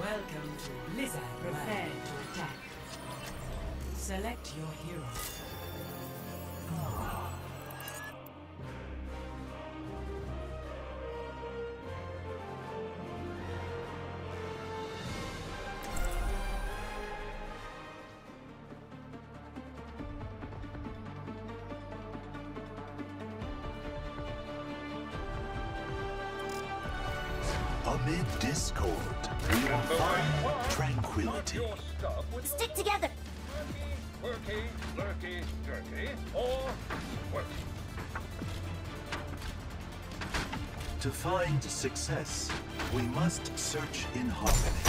Welcome to Blizzard. Prepare to attack. Select your hero. Amid discord, we will find tranquility. Stick together! Worky, lurky, jerky, or worky. To find success, we must search in harmony.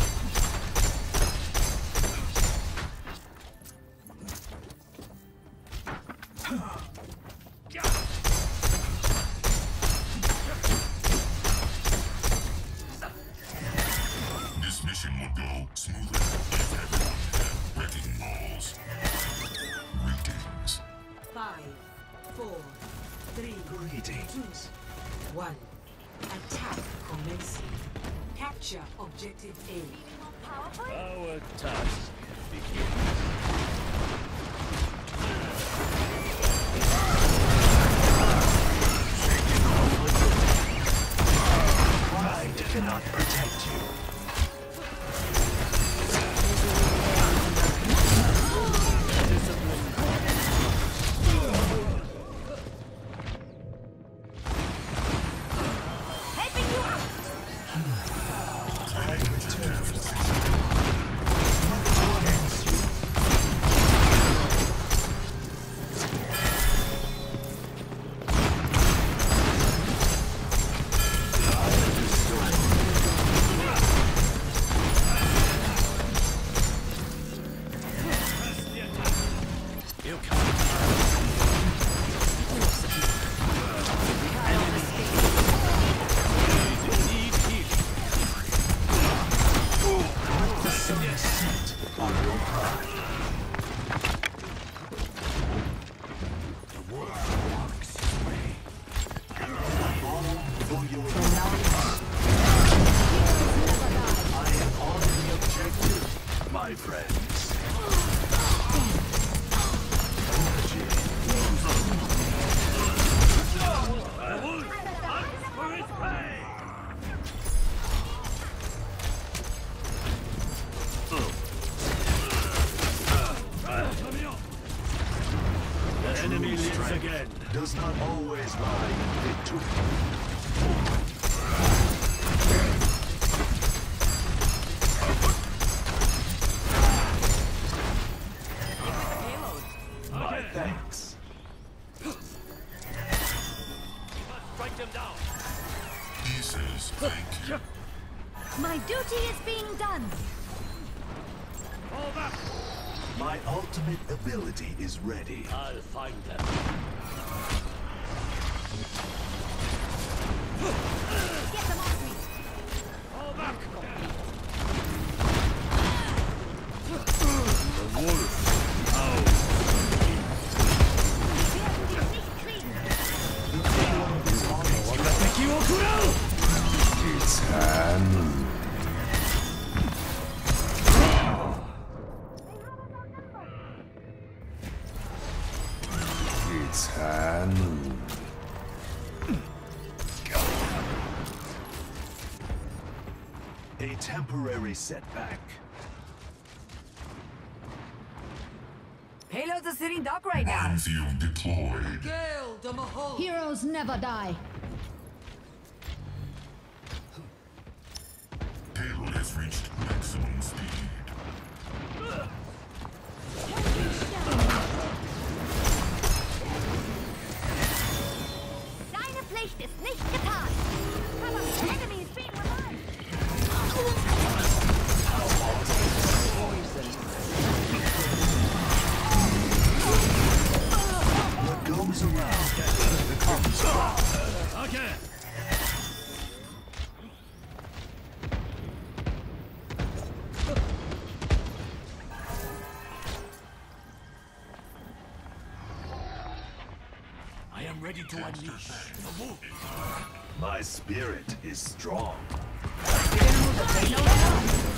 This mission will go smoother if everyone had wrecking balls. Greetings. 5, 4, 3, Greetings. 2, 1. Attack commencing. Capture objective A. Our task begins. Pride cannot protect you. My friends. The enemy lives again. Does not always lie in victory. My thanks. Strike them down. He says thank you. My duty is being done! Fall back. My ultimate ability is ready. I'll find them. Get them off me! Fall back. The wolf. Out. It's time. It's time. A temporary setback. Payloads are sitting duck right now. Minefield deployed. Gale the Mahal. Heroes never die! Payload has reached maximum speed. Deine Pflicht ist nicht getan! Aber the enemy is being revived! What goes around comes around. Okay. I am ready to unleash the wolf. My spirit is strong. We're gonna move the payload now.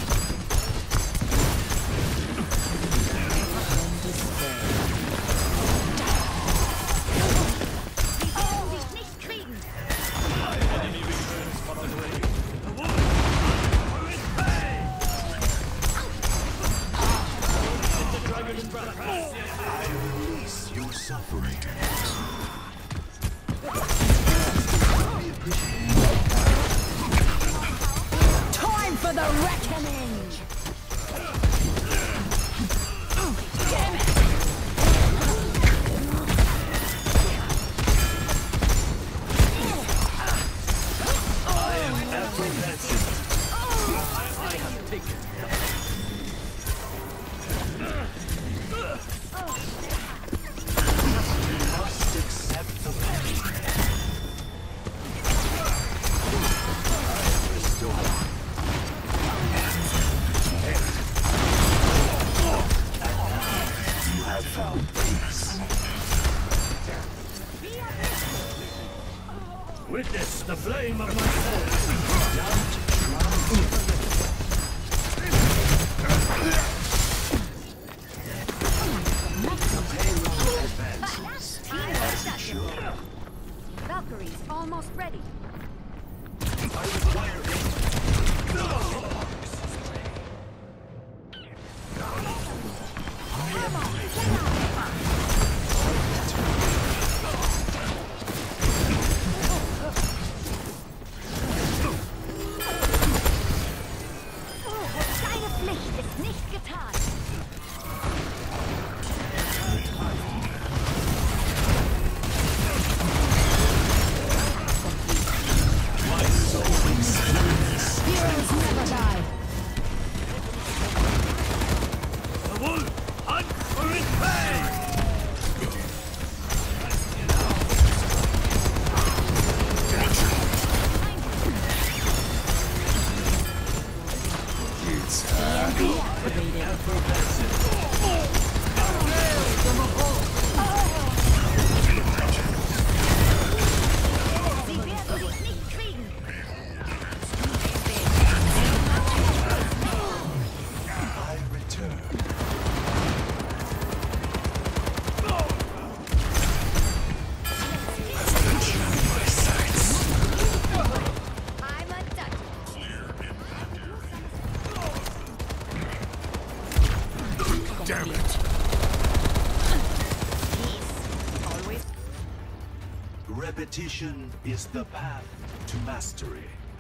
Must accept the pain. Restore. You have found peace. Witness the flame of my soul. Doubt Valkyrie's almost ready. I require Deine Pflicht ist nicht getan. Heroes never die. The wolf hunt for its prey! Sie werden dich nicht kriegen. I return. I'm untouched. Damn it! Peace. Always. Repetition is the path to mastery.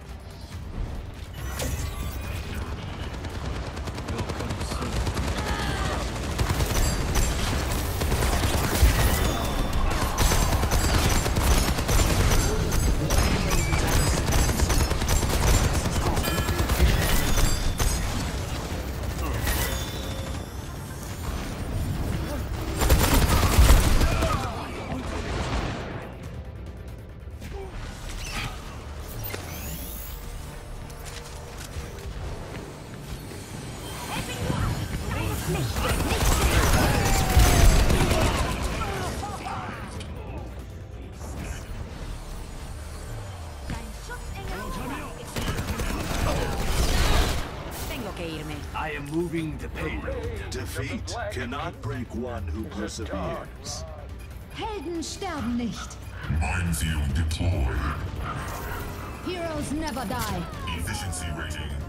Dein Schutzengel. Tengo que irme. I am moving the payload. Defeat cannot break one who perseveres. Helden sterben nicht. Minefield deployed. Heroes never die. Efficiency rating